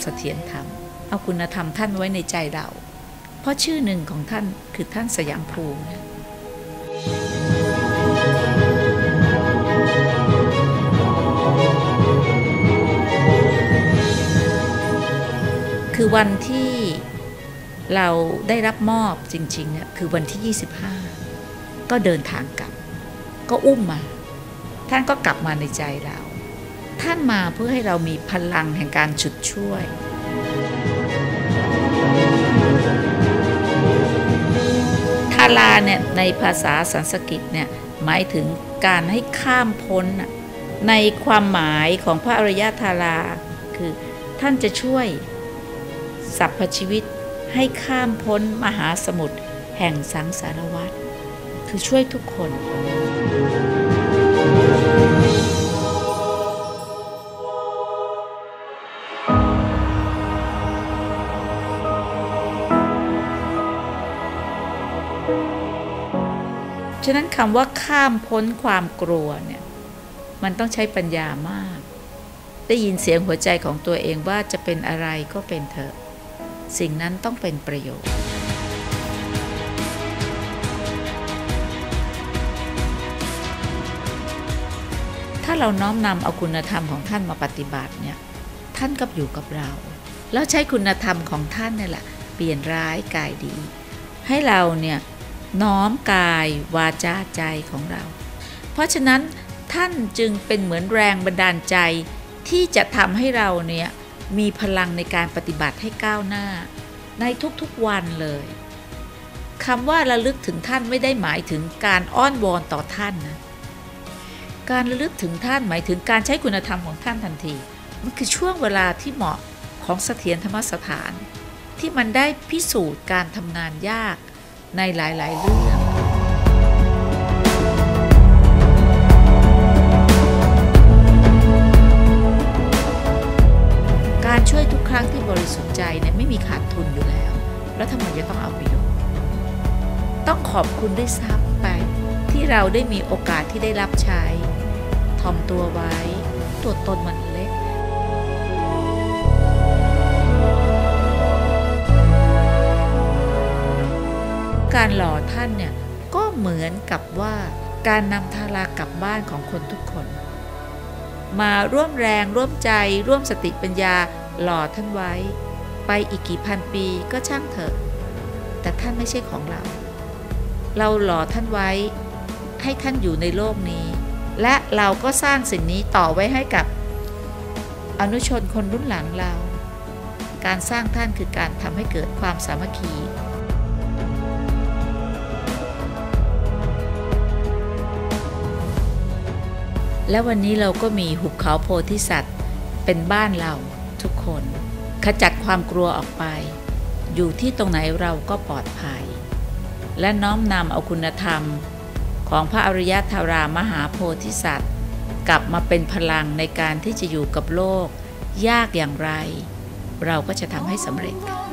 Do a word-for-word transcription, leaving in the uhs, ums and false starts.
เสถียรธรรมเอาคุณธรรมท่านไว้ในใจเราเพราะชื่อหนึ่งของท่านคือท่านสยามภูมิคือวันที่เราได้รับมอบจริงๆเนี่ยคือวันที่ยี่สิบห้าก็เดินทางกลับก็อุ้มมาท่านก็กลับมาในใจเราท่านมาเพื่อให้เรามีพลังแห่งการฉุดช่วยทาราเนี่ยในภาษาสันสกฤตเนี่ยหมายถึงการให้ข้ามพ้นในความหมายของพระอริยธาราคือท่านจะช่วยสรรพชีวิตให้ข้ามพ้นมหาสมุทรแห่งสังสารวัฏคือช่วยทุกคนฉะนั้นคำว่าข้ามพ้นความกลัวเนี่ยมันต้องใช้ปัญญามากได้ยินเสียงหัวใจของตัวเองว่าจะเป็นอะไรก็เป็นเถอะสิ่งนั้นต้องเป็นประโยชน์ถ้าเราน้อมนำเอาคุณธรรมของท่านมาปฏิบัติเนี่ยท่านก็อยู่กับเราแล้วใช้คุณธรรมของท่านนี่แหละเปลี่ยนร้ายกลายดีให้เราเนี่ยน้อมกายวาจาใจของเราเพราะฉะนั้นท่านจึงเป็นเหมือนแรงบันดาลใจที่จะทำให้เราเนี่ยมีพลังในการปฏิบัติให้ก้าวหน้าในทุกๆวันเลยคำว่าระลึกถึงท่านไม่ได้หมายถึงการอ้อนวอนต่อท่านนะการระลึกถึงท่านหมายถึงการใช้คุณธรรมของท่านทันทีมันคือช่วงเวลาที่เหมาะของเสถียรธรรมสถานที่มันได้พิสูจน์การทำงานยากในหลายๆเรื่องการช่วยทุกครั้งที่บริสุทธิ์ใจเนี่ยไม่มีขาดทุนอยู่แล้วแล้วทำไมจะต้องเอาประโยชน์ต้องขอบคุณด้วยซ้ำไปที่เราได้มีโอกาสที่ได้รับใช้ถ่อมตัวไว้ตัวตนมันเล็กการหล่อท่านเนี่ยก็เหมือนกับว่าการนำทารากลับบ้านของคนทุกคนมาร่วมแรงร่วมใจร่วมสติปัญญาหล่อท่านไว้ไปอีกกี่พันปีก็ช่างเถอะแต่ท่านไม่ใช่ของเราเราหล่อท่านไว้ให้ท่านอยู่ในโลกนี้และเราก็สร้างสิ่งนี้ต่อไว้ให้กับอนุชนคนรุ่นหลังเราการสร้างท่านคือการทำให้เกิดความสามัคคีและวันนี้เราก็มีหุบเขาโพธิสัตว์เป็นบ้านเราทุกคนขจัดความกลัวออกไปอยู่ที่ตรงไหนเราก็ปลอดภัยและน้อมนำเอาคุณธรรมของพระอริยธารามหาโพธิสัตว์กลับมาเป็นพลังในการที่จะอยู่กับโลกยากอย่างไรเราก็จะทำให้สำเร็จกัน